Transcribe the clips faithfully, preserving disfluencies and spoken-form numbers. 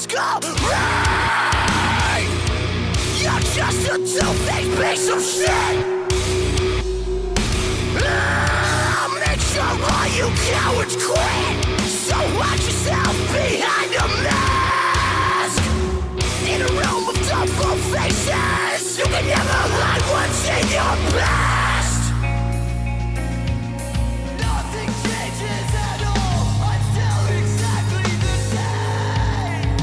Masquerade! You're just a two-faced piece of shit! I'll make sure all you cowards quit! So watch yourself behind a mask! In a room of double faces, you can never hide what's in your past! Nothing changes at all, I'm still exactly the same!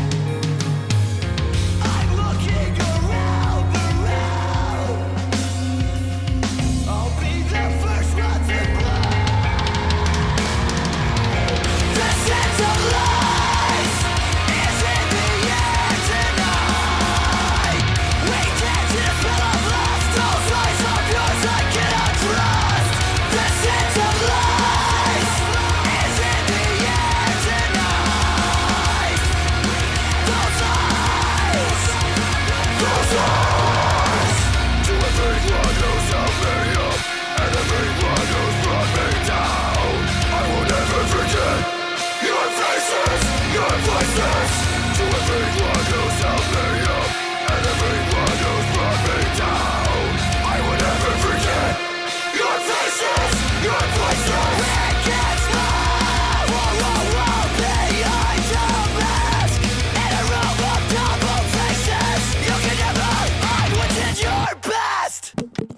I'm looking around the room. I'll be the first one to blow. The sense of lies is in the air tonight. We can't just fill up lost, those lies of yours I cannot trust. The sense of lies is in the air tonight. Those lies, those lies. To everyone who's held me up and everyone who's brought me down, I will never forget your faces, your voices. To everyone who's held me up and everyone who's brought me down, I will never forget your faces, your voices. We can't smile, oh, oh, oh, behind your mask. In a room of double faces, you can never hide what's in your past.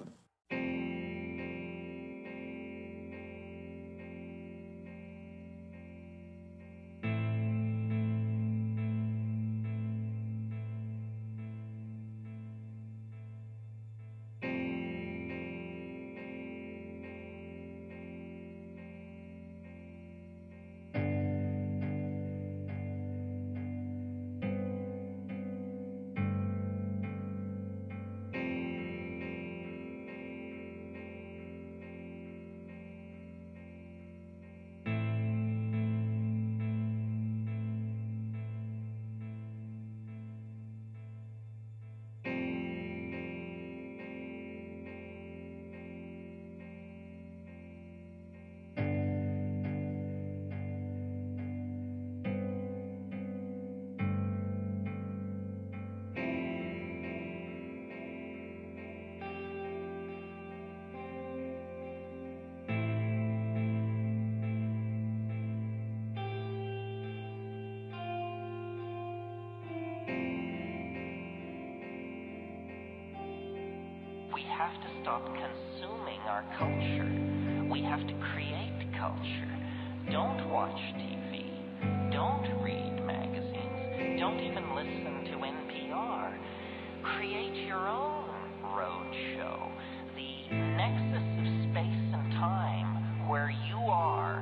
We have to stop consuming our culture. We have to create culture. Don't watch T V. Don't read magazines. Don't even listen to N P R. Create your own roadshow. The nexus of space and time where you are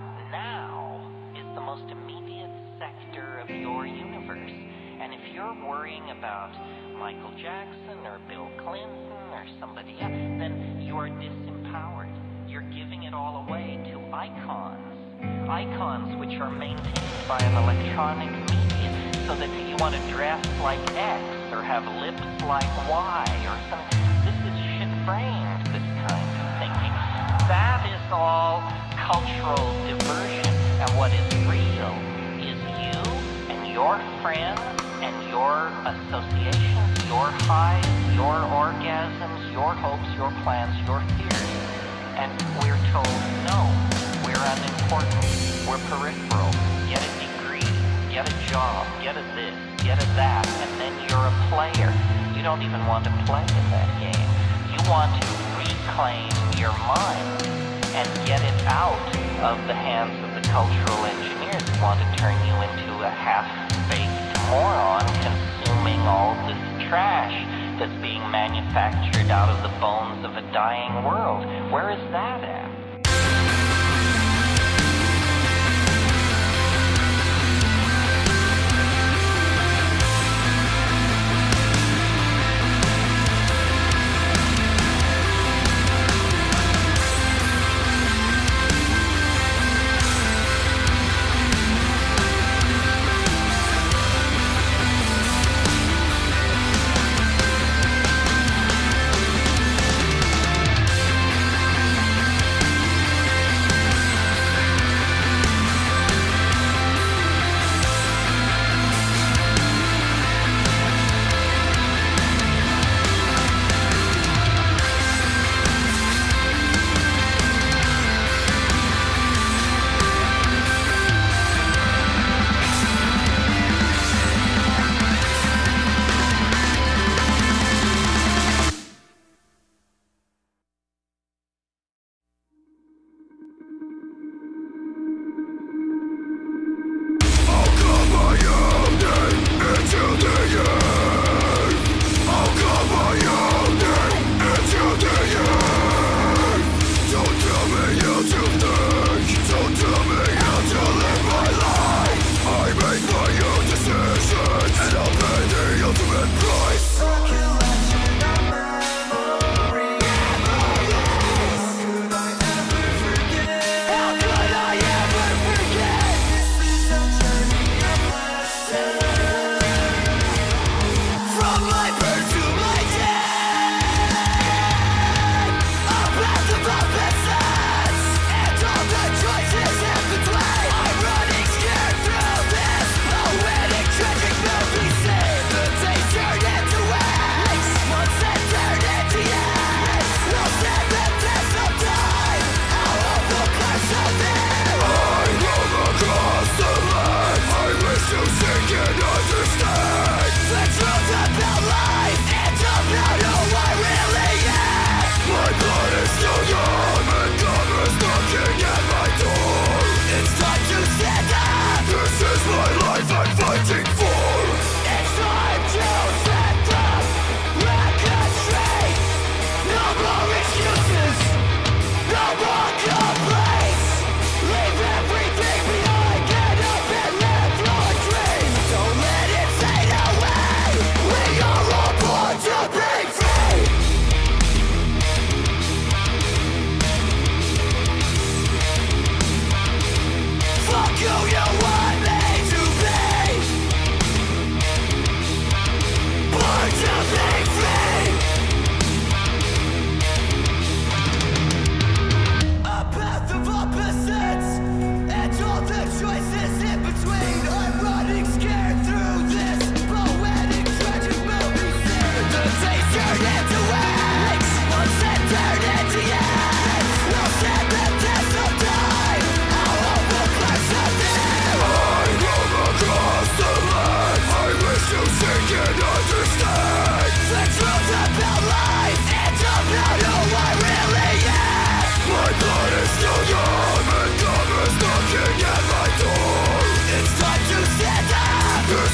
now is the most immediate sector of your universe. And if you're worrying about Michael Jackson or Bill Clinton or somebody else, then you are disempowered. You're giving it all away to icons. Icons which are maintained by an electronic media, so that you want to dress like X or have lips like Y or something. This is shit-brained, this kind of thinking. That is all cultural diversion. And what is real is you and your friends and your associations, your highs, your orgasms, your hopes, your plans, your fears. And we're told, no, we're unimportant, we're peripheral, get a degree, get a job, get a this, get a that, and then you're a player. You don't even want to play in that game. You want to reclaim your mind and get it out of the hands of the cultural engineers who want to turn you into a half-baked moron consuming all this trash that's being manufactured out of the bones of a dying world. Where is that at?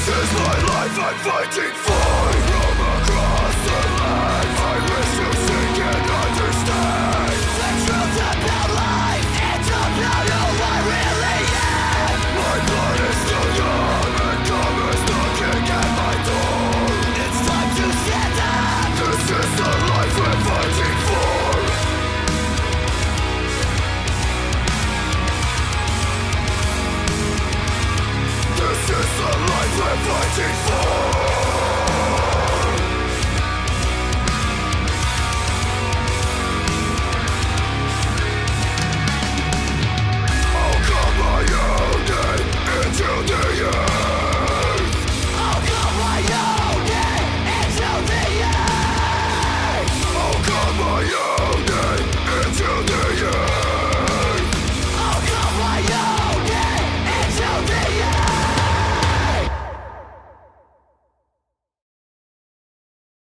is my life I'm fighting for. From across the land, I wish to seek and understand the truth about life and about who I really am. My blood is still young and karma's knocking at my door. It's time to stand up. This is the life we're fighting for. This is the life we're fighting for.